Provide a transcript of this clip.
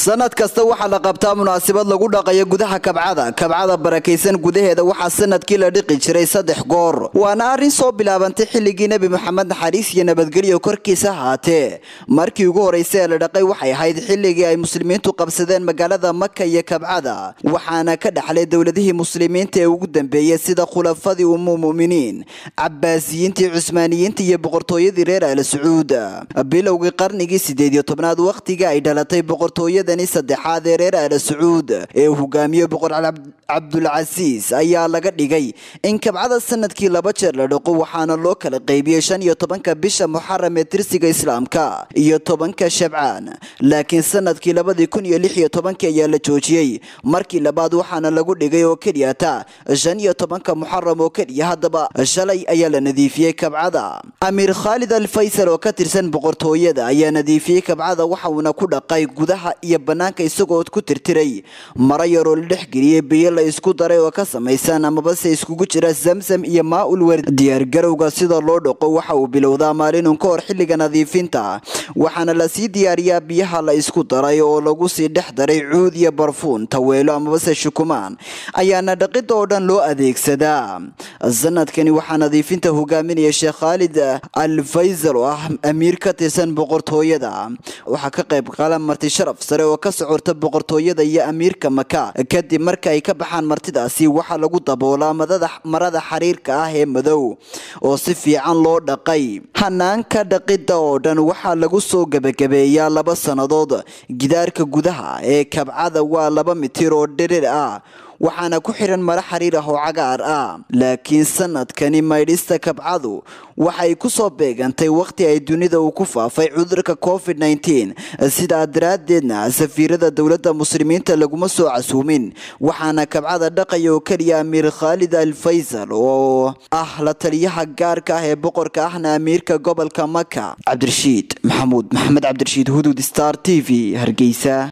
sanad kasta waxa la qabtaa munaasabad lagu dhaqayo gudaha kabcada barakaysan gudaheeda waxa sanadkii la dhiqi jiray 3 goor waana arin soo bilaabantay xilligii nabi maxamed xariis iyo nabadgelyo korkiisa haatee markii ugu horeysay la dhaqay waxay ahayd xilligii ay muslimiintu qabsadeen magaalada Makka iyo kabcada waxaana ka dhaxlay dawladihii muslimiinta ee ugu dambeeyay sida khulafadii muuminiin Abbaasiyiintii Cusmaaniyiintii iyo boqortooyadii reer Al Sacuud bilowgii qarnigii 18aad waqtiga ay dhalatay boqortooyadani saddexaad ee reer Al Sacuud ee hogaamiye boqor Abdul Aziz ayaa laga dhigay in kabcada sanadkii 2 jeer la dhaqo waxaana loo kala qaybiyay 15 bisha Muharram ee tirsiga Islaamka iyo 10 Shabcaan laakiin sanadkii 2016 ayaa la joojiyay markii labaad waxaana lagu dhigay oo kaliya 15 Muharram oo kaliya hadaba shalay ayaa la nadiifiyay kabcada Amir Khalid Al-Faysal oo ka tirsan boqortooyada ayaa nadiifiyay kabcada waxa uu ku dhaqay gudaha iyo banaanka isagoo ku tirtiray mara yar oo la dhexgeliyay biyo la isku daray oo ka samaysan ama bas iskugu jira Zamzam iyo Maa'ul Ward diyaar garowga sida loo dhaqo waxa uu bilowdaa maalin ka hor xilliga nadiifinta waxaana la sii diyaariyaa biyaha la isku daray oo lagu sii dhex daray cuud iyo barfuun taweelo ama bas shukumaan ayaana dhaqida oo dhan loo adeegsadaa sanadkani waxa nadiifinta hogaaminaya Sheikh Khalid Al-Faysal oo ah amiir ka tirsan boqortooyada waxa ka qayb qaadan marti sharaf sare oo ka socorta boqortooyada iyo amiirka Makka kadib markay ay ka baxaan martidaasi waxa lagu daboolaa marada xariirka ah ee madow oo si fiican loo dhaqay hanaanka dhaqida oo dhan waxa lagu soo gabagabeeyaa 2 sanadood gidaarka gudaha ee kabcada waa 2 mitir oo dherer ah waxaana ku xiran mara xariir ah oo cagaar ah laakiin sanadkani maydhista kabcadu waxay ku soo beegantay waqti ay dunida ku faafay cudurka COVID-19 sida daraadeedna safiirada dawladda muslimiinta laguma soo casuumin waxaana kabcada dhaqayo oo kaliya Amir Khalid Al-Faysal oo ah la taliyaha gaarka ah ee boqorka ahna amiirka gobolka Makka Cabdirashiid Maxamed Cabdirashiid Hudud Star TV Hargeysa